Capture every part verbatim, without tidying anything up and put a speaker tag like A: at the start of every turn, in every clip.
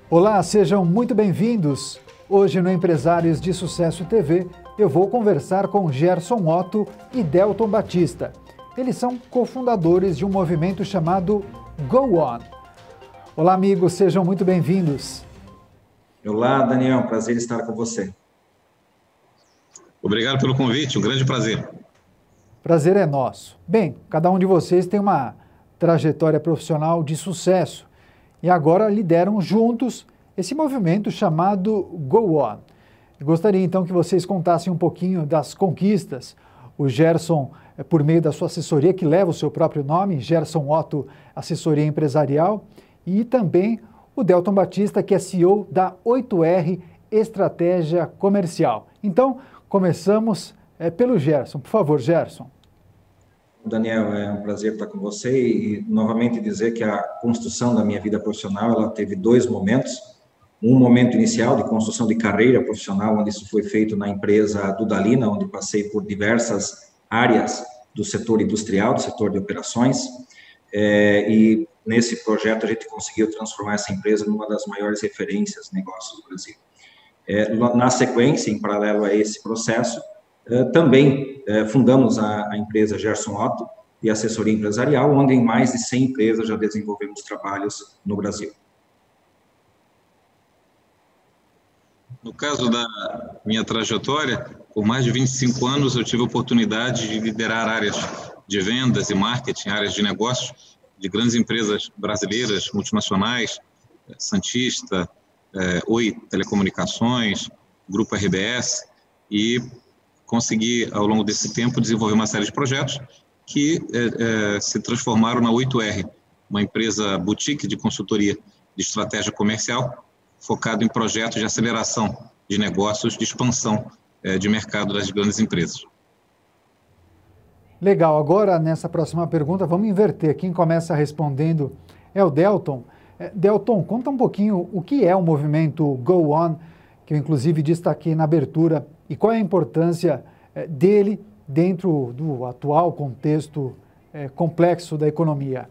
A: Olá, sejam muito bem-vindos. Hoje no Empresários de Sucesso T V, eu vou conversar com Gerson Otto e Delton Batista. Eles são cofundadores de um movimento chamado Go On. Olá, amigos, sejam muito bem-vindos.
B: Olá, Daniel, prazer estar com você.
C: Obrigado pelo convite, um grande prazer.
A: Prazer é nosso. Bem, cada um de vocês tem uma trajetória profissional de sucesso e agora lideram juntos esse movimento chamado Go On. Eu gostaria então que vocês contassem um pouquinho das conquistas. O Gerson, por meio da sua assessoria, que leva o seu próprio nome, Gerson Otto Assessoria Empresarial, e também o Delton Batista, que é C E O da oito R Estratégia Comercial. Então, começamos é, pelo Gerson. Por favor, Gerson.
B: Daniel, é um prazer estar com você e novamente dizer que a construção da minha vida profissional, ela teve dois momentos. Um momento inicial de construção de carreira profissional, onde isso foi feito na empresa Dudalina, onde passei por diversas áreas do setor industrial, do setor de operações, é, e nesse projeto a gente conseguiu transformar essa empresa numa das maiores referências de negócios do Brasil. É, na sequência, em paralelo a esse processo, é, também é, fundamos a, a empresa Gerson Otto e Assessoria Empresarial, onde em mais de cem empresas já desenvolvemos trabalhos no Brasil.
C: No caso da minha trajetória, por mais de vinte e cinco anos eu tive a oportunidade de liderar áreas de vendas e marketing, áreas de negócios de grandes empresas brasileiras, multinacionais, Santista, eh, Oi Telecomunicações, Grupo R B S, e consegui, ao longo desse tempo, desenvolver uma série de projetos que eh, eh, se transformaram na oito R, uma empresa boutique de consultoria de estratégia comercial, focado em projetos de aceleração de negócios, de expansão eh, de mercado das grandes empresas.
A: Legal, agora nessa próxima pergunta vamos inverter. Quem começa respondendo é o Delton. Delton, conta um pouquinho o que é o movimento Go On, que eu inclusive destaquei na abertura, e qual é a importância dele dentro do atual contexto complexo da economia.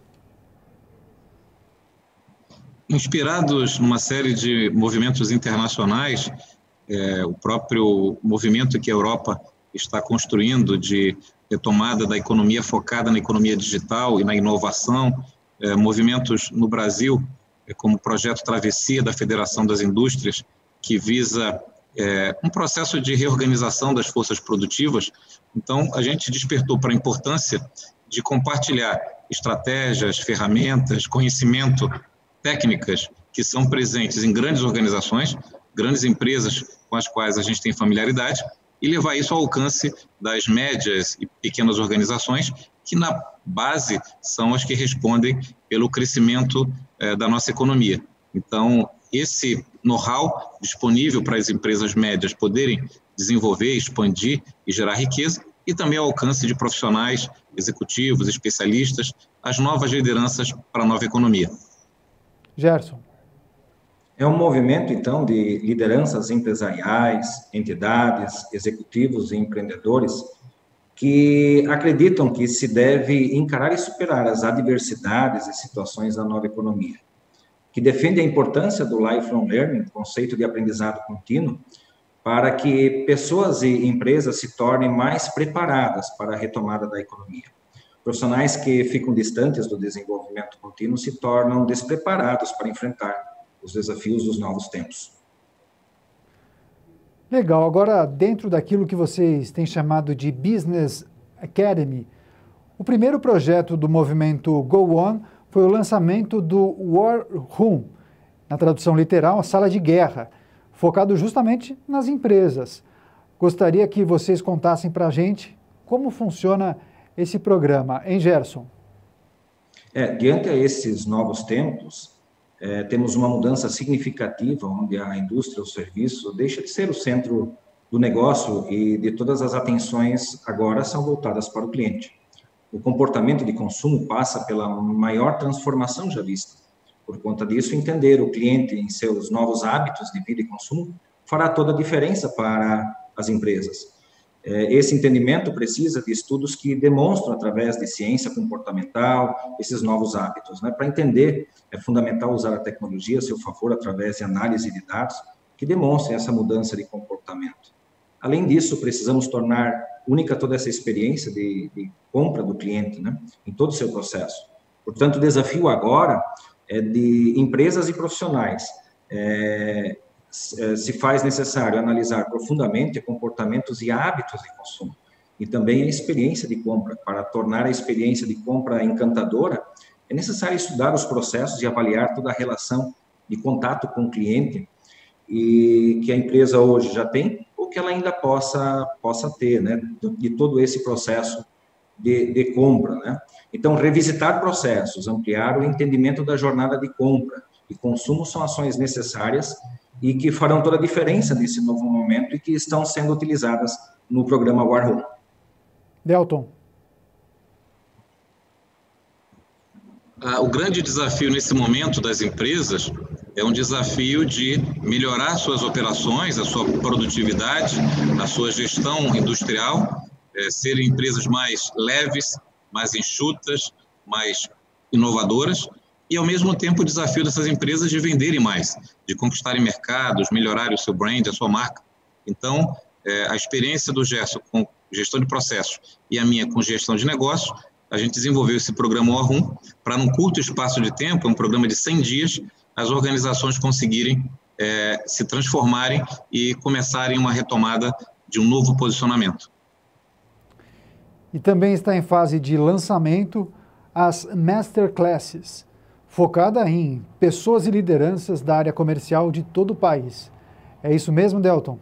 C: Inspirados numa série de movimentos internacionais, é, o próprio movimento que a Europa está construindo de retomada da economia focada na economia digital e na inovação, é, movimentos no Brasil, é, como o projeto Travessia da Federação das Indústrias, que visa é, um processo de reorganização das forças produtivas. Então, a gente despertou para a importância de compartilhar estratégias, ferramentas, conhecimento, técnicas que são presentes em grandes organizações, grandes empresas com as quais a gente tem familiaridade, e levar isso ao alcance das médias e pequenas organizações, que na base são as que respondem pelo crescimento eh, da nossa economia. Então, esse know-how disponível para as empresas médias poderem desenvolver, expandir e gerar riqueza, e também ao alcance de profissionais, executivos, especialistas, as novas lideranças para a nova economia.
A: Gerson.
B: É um movimento, então, de lideranças empresariais, entidades, executivos e empreendedores que acreditam que se deve encarar e superar as adversidades e situações da nova economia, que defende a importância do lifelong learning, conceito de aprendizado contínuo, para que pessoas e empresas se tornem mais preparadas para a retomada da economia. Profissionais que ficam distantes do desenvolvimento contínuo se tornam despreparados para enfrentar os desafios dos novos tempos.
A: Legal. Agora, dentro daquilo que vocês têm chamado de Business Academy, o primeiro projeto do movimento Go On foi o lançamento do War Room, na tradução literal, a sala de guerra, focado justamente nas empresas. Gostaria que vocês contassem para a gente como funciona esse programa, hein, Gerson?
B: É, diante a esses novos tempos, é, temos uma mudança significativa, onde a indústria, o serviço, deixa de ser o centro do negócio e de todas as atenções agora são voltadas para o cliente. O comportamento de consumo passa pela maior transformação já vista. Por conta disso, entender o cliente em seus novos hábitos de vida e consumo fará toda a diferença para as empresas. Esse entendimento precisa de estudos que demonstram, através de ciência comportamental, esses novos hábitos, né? Para entender, é fundamental usar a tecnologia a seu favor, através de análise de dados, que demonstrem essa mudança de comportamento. Além disso, precisamos tornar única toda essa experiência de, de compra do cliente, né? Em todo o seu processo. Portanto, o desafio agora é de empresas e profissionais. É, se faz necessário analisar profundamente comportamentos e hábitos de consumo, e também a experiência de compra. Para tornar a experiência de compra encantadora, é necessário estudar os processos e avaliar toda a relação de contato com o cliente, e que a empresa hoje já tem, ou que ela ainda possa, possa ter, né, de todo esse processo de, de compra, né? Então, revisitar processos, ampliar o entendimento da jornada de compra e consumo são ações necessárias e que farão toda a diferença nesse novo momento e que estão sendo utilizadas no programa War Room.
A: Delton.
C: Ah, o grande desafio nesse momento das empresas é um desafio de melhorar suas operações, a sua produtividade, a sua gestão industrial, é, serem empresas mais leves, mais enxutas, mais inovadoras, e, ao mesmo tempo, o desafio dessas empresas de venderem mais, de conquistarem mercados, melhorarem o seu brand, a sua marca. Então, é, a experiência do Gerson com gestão de processos e a minha com gestão de negócios, a gente desenvolveu esse programa War Room para, num curto espaço de tempo, um programa de cem dias, as organizações conseguirem é, se transformarem e começarem uma retomada de um novo posicionamento.
A: E também está em fase de lançamento as Masterclasses, focada em pessoas e lideranças da área comercial de todo o país. É isso mesmo, Delton?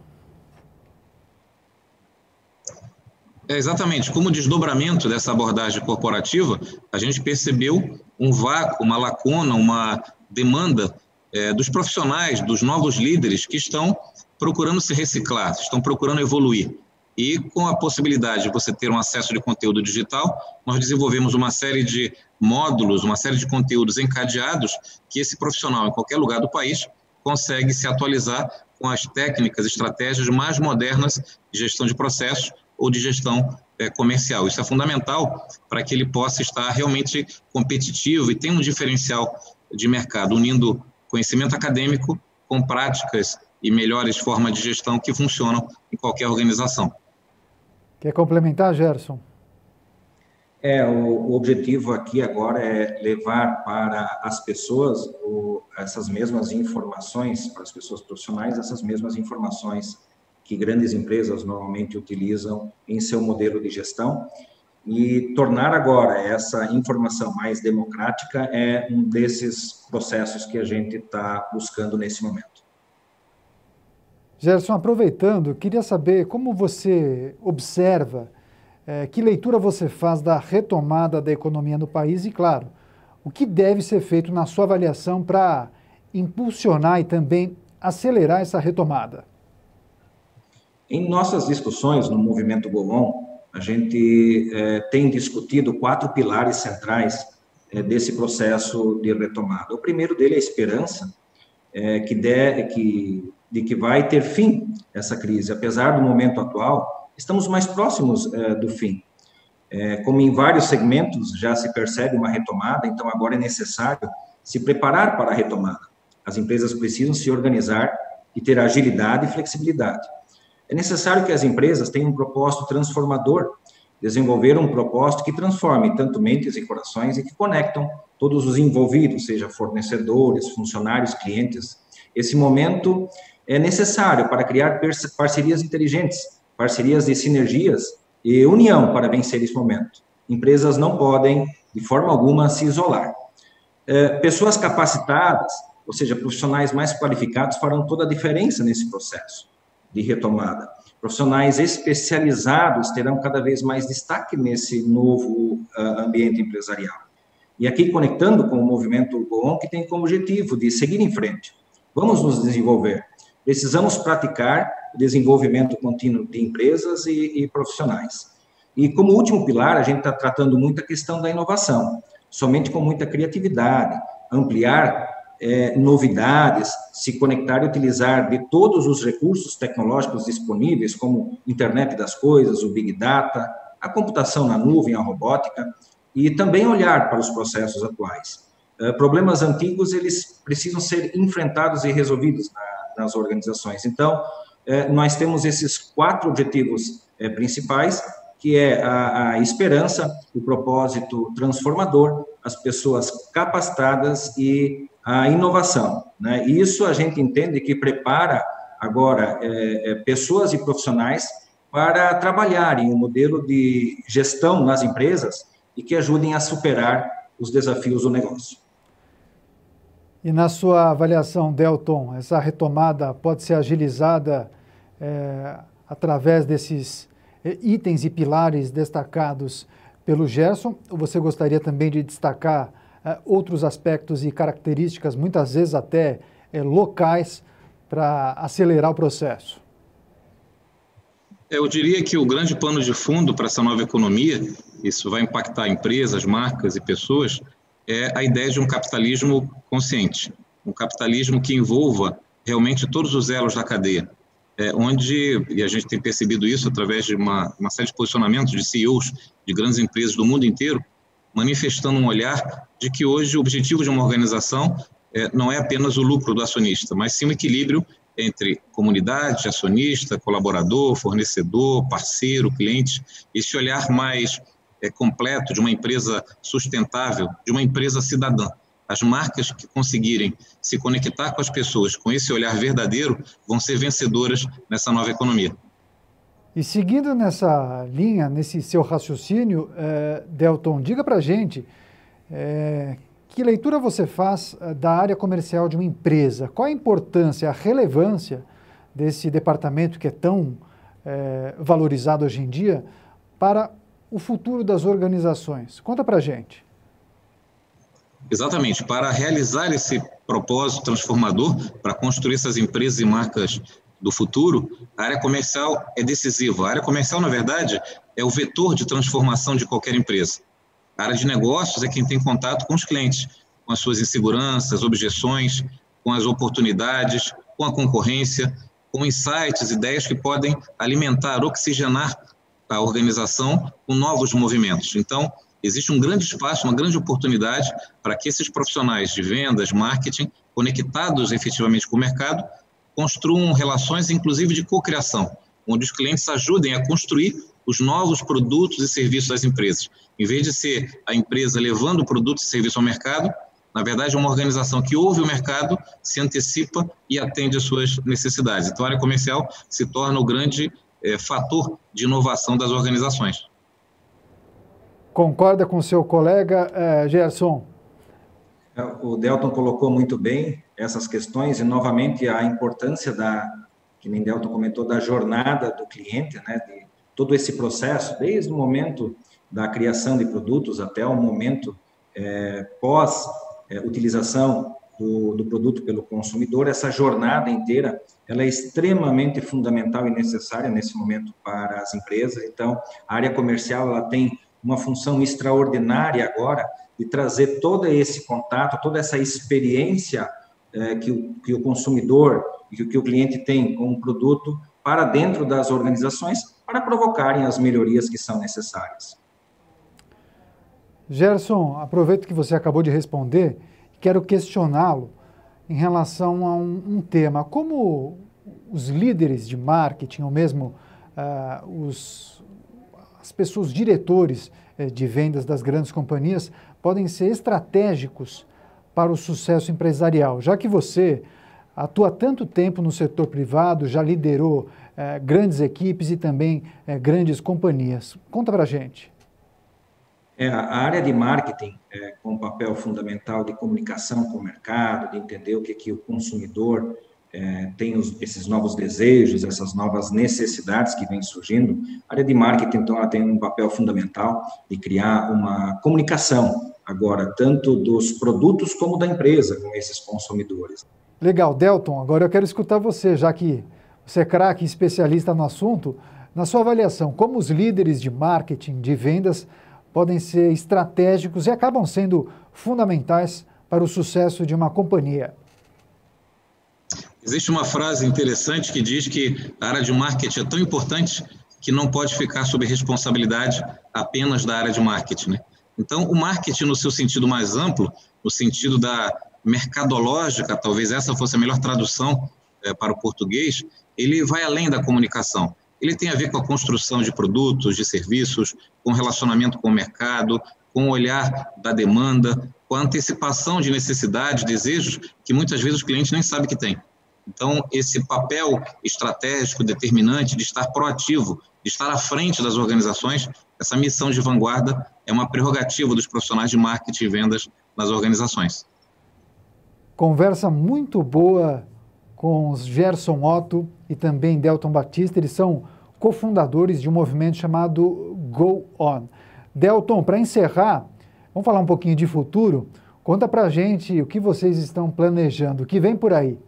C: É, exatamente. Como desdobramento dessa abordagem corporativa, a gente percebeu um vácuo, uma lacuna, uma demanda é, dos profissionais, dos novos líderes que estão procurando se reciclar, estão procurando evoluir. E com a possibilidade de você ter um acesso de conteúdo digital, nós desenvolvemos uma série de módulos, uma série de conteúdos encadeados que esse profissional, em qualquer lugar do país, consegue se atualizar com as técnicas, estratégias mais modernas de gestão de processos ou de gestão é, comercial. Isso é fundamental para que ele possa estar realmente competitivo e ter um diferencial de mercado, unindo conhecimento acadêmico com práticas e melhores formas de gestão que funcionam em qualquer organização.
A: Quer complementar, Gerson?
B: É, o, o objetivo aqui agora é levar para as pessoas o, essas mesmas informações, para as pessoas profissionais, essas mesmas informações que grandes empresas normalmente utilizam em seu modelo de gestão, e tornar agora essa informação mais democrática é um desses processos que a gente está buscando nesse momento.
A: Gerson, aproveitando, queria saber como você observa, eh, que leitura você faz da retomada da economia no país e, claro, o que deve ser feito na sua avaliação para impulsionar e também acelerar essa retomada?
B: Em nossas discussões no Movimento Go On, a gente eh, tem discutido quatro pilares centrais eh, desse processo de retomada. O primeiro dele é a esperança, eh, que, de, que de que vai ter fim essa crise. Apesar do momento atual, estamos mais próximos eh, do fim. Eh, como em vários segmentos já se percebe uma retomada, então agora é necessário se preparar para a retomada. As empresas precisam se organizar e ter agilidade e flexibilidade. É necessário que as empresas tenham um propósito transformador, desenvolver um propósito que transforme tanto mentes e corações e que conectam todos os envolvidos, seja fornecedores, funcionários, clientes. Esse momento é necessário para criar parcerias inteligentes, parcerias de sinergias e união para vencer esse momento. Empresas não podem, de forma alguma, se isolar. É, pessoas capacitadas, ou seja, profissionais mais qualificados, farão toda a diferença nesse processo de retomada. Profissionais especializados terão cada vez mais destaque nesse novo uh, ambiente empresarial. E aqui, conectando com o movimento Go On, que tem como objetivo de seguir em frente. Vamos nos desenvolver. Precisamos praticar o desenvolvimento contínuo de empresas e, e profissionais. E como último pilar, a gente está tratando muito a questão da inovação, somente com muita criatividade, ampliar é, novidades, se conectar e utilizar de todos os recursos tecnológicos disponíveis, como internet das coisas, o Big Data, a computação na nuvem, a robótica, e também olhar para os processos atuais. Uh, problemas antigos, eles precisam ser enfrentados e resolvidos na, nas organizações. Então, uh, nós temos esses quatro objetivos uh, principais, que é a, a esperança, o propósito transformador, as pessoas capacitadas e a inovação, né? E isso a gente entende que prepara agora é, é, pessoas e profissionais para trabalhar em um modelo de gestão nas empresas e que ajudem a superar os desafios do negócio.
A: E na sua avaliação, Delton, essa retomada pode ser agilizada é, através desses itens e pilares destacados pelo Gerson? Ou você gostaria também de destacar uh, outros aspectos e características, muitas vezes até uh, locais, para acelerar o processo?
C: Eu diria que o grande pano de fundo para essa nova economia, isso vai impactar empresas, marcas e pessoas, é a ideia de um capitalismo consciente, um capitalismo que envolva realmente todos os elos da cadeia. É, onde, e a gente tem percebido isso através de uma, uma série de posicionamentos de C E Os de grandes empresas do mundo inteiro, manifestando um olhar de que hoje o objetivo de uma organização é, não é apenas o lucro do acionista, mas sim o equilíbrio entre comunidade, acionista, colaborador, fornecedor, parceiro, cliente, esse olhar mais é, completo de uma empresa sustentável, de uma empresa cidadã. As marcas que conseguirem se conectar com as pessoas com esse olhar verdadeiro vão ser vencedoras nessa nova economia.
A: E seguindo nessa linha, nesse seu raciocínio, eh, Delton, diga para a gente eh, que leitura você faz eh, da área comercial de uma empresa? Qual a importância, a relevância desse departamento que é tão eh, valorizado hoje em dia para o futuro das organizações? Conta para a gente.
C: Exatamente, para realizar esse propósito transformador, para construir essas empresas e marcas do futuro, a área comercial é decisiva. A área comercial, na verdade, é o vetor de transformação de qualquer empresa. A área de negócios é quem tem contato com os clientes, com as suas inseguranças, objeções, com as oportunidades, com a concorrência, com insights, ideias que podem alimentar, oxigenar a organização com novos movimentos. Então, existe um grande espaço, uma grande oportunidade para que esses profissionais de vendas, marketing, conectados efetivamente com o mercado, construam relações, inclusive de cocriação, onde os clientes ajudem a construir os novos produtos e serviços das empresas. Em vez de ser a empresa levando produtos e serviços ao mercado, na verdade é uma organização que ouve o mercado, se antecipa e atende às suas necessidades. Então a área comercial se torna o grande é, fator de inovação das organizações.
A: Concorda com o seu colega, eh, Gerson?
B: O Delton colocou muito bem essas questões e, novamente, a importância da, que nem Delton comentou, da jornada do cliente, né, de todo esse processo, desde o momento da criação de produtos até o momento é, pós-utilização é, do, do produto pelo consumidor, essa jornada inteira, ela é extremamente fundamental e necessária nesse momento para as empresas. Então, a área comercial, ela tem uma função extraordinária agora de trazer todo esse contato, toda essa experiência é, que, o, que o consumidor e que, que o cliente tem com o produto para dentro das organizações para provocarem as melhorias que são necessárias.
A: Gerson, aproveito que você acabou de responder e quero questioná-lo em relação a um, um tema. Como os líderes de marketing, ou mesmo uh, os... as pessoas, diretores de vendas das grandes companhias, podem ser estratégicos para o sucesso empresarial, já que você atua há tanto tempo no setor privado, já liderou eh, grandes equipes e também eh, grandes companhias. Conta para a gente.
B: É, a área de marketing, é, com um papel fundamental de comunicação com o mercado, de entender o que, que o consumidor É, tem os, esses novos desejos, essas novas necessidades que vêm surgindo. A área de marketing, então, ela tem um papel fundamental de criar uma comunicação, agora, tanto dos produtos como da empresa com esses consumidores.
A: Legal. Delton, agora eu quero escutar você, já que você é craque, especialista no assunto. Na sua avaliação, como os líderes de marketing, de vendas, podem ser estratégicos e acabam sendo fundamentais para o sucesso de uma companhia?
C: Existe uma frase interessante que diz que a área de marketing é tão importante que não pode ficar sob responsabilidade apenas da área de marketing, né? Então, o marketing no seu sentido mais amplo, no sentido da mercadológica, talvez essa fosse a melhor tradução é, para o português, ele vai além da comunicação. Ele tem a ver com a construção de produtos, de serviços, com o relacionamento com o mercado, com o olhar da demanda, com a antecipação de necessidades, desejos, que muitas vezes o cliente nem sabe que tem. Então, esse papel estratégico, determinante, de estar proativo, de estar à frente das organizações, essa missão de vanguarda é uma prerrogativa dos profissionais de marketing e vendas nas organizações.
A: Conversa muito boa com os Gerson Otto e também Delton Batista. Eles são cofundadores de um movimento chamado Go On. Delton, para encerrar, vamos falar um pouquinho de futuro. Conta para a gente o que vocês estão planejando, o que vem por aí.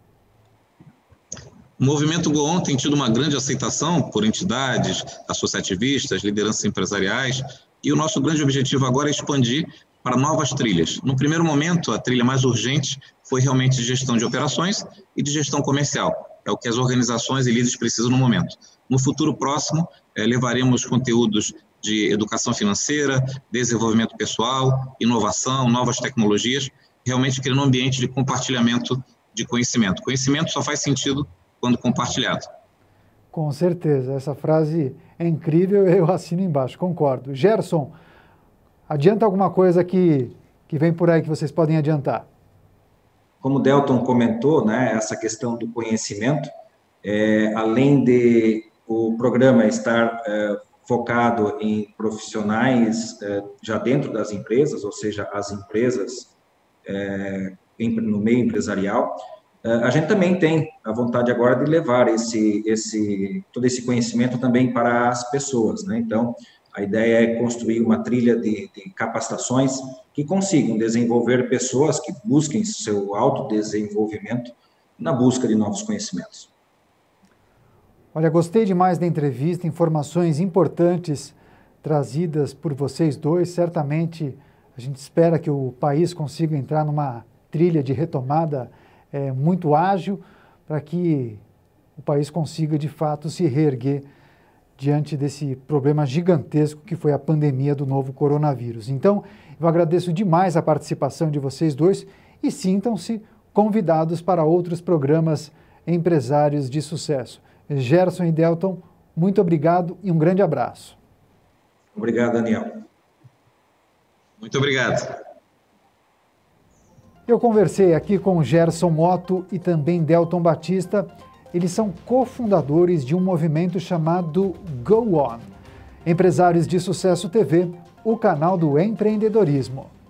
C: O movimento Go On tem tido uma grande aceitação por entidades, associativistas, lideranças empresariais, e o nosso grande objetivo agora é expandir para novas trilhas. No primeiro momento, a trilha mais urgente foi realmente de gestão de operações e de gestão comercial. É o que as organizações e líderes precisam no momento. No futuro próximo, eh, levaremos conteúdos de educação financeira, desenvolvimento pessoal, inovação, novas tecnologias, realmente criando um ambiente de compartilhamento de conhecimento. Conhecimento só faz sentido quando compartilhado.
A: Com certeza, essa frase é incrível, eu assino embaixo, concordo. Gerson, adianta alguma coisa que, que vem por aí que vocês podem adiantar?
B: Como o Delton comentou, né, essa questão do conhecimento, é, além de o programa estar é, focado em profissionais é, já dentro das empresas, ou seja, as empresas é, em, no meio empresarial, a gente também tem a vontade agora de levar esse, esse, todo esse conhecimento também para as pessoas, né? Então, a ideia é construir uma trilha de, de capacitações que consigam desenvolver pessoas que busquem seu autodesenvolvimento na busca de novos conhecimentos.
A: Olha, gostei demais da entrevista, informações importantes trazidas por vocês dois. Certamente a gente espera que o país consiga entrar numa trilha de retomada É, muito ágil, para que o país consiga, de fato, se reerguer diante desse problema gigantesco que foi a pandemia do novo coronavírus. Então, eu agradeço demais a participação de vocês dois e sintam-se convidados para outros programas empresários de sucesso. Gerson e Delton, muito obrigado e um grande abraço.
B: Obrigado, Daniel.
C: Muito obrigado.
A: Eu conversei aqui com Gerson Otto e também Delton Batista. Eles são cofundadores de um movimento chamado Go On. Empresários de Sucesso T V, o canal do empreendedorismo.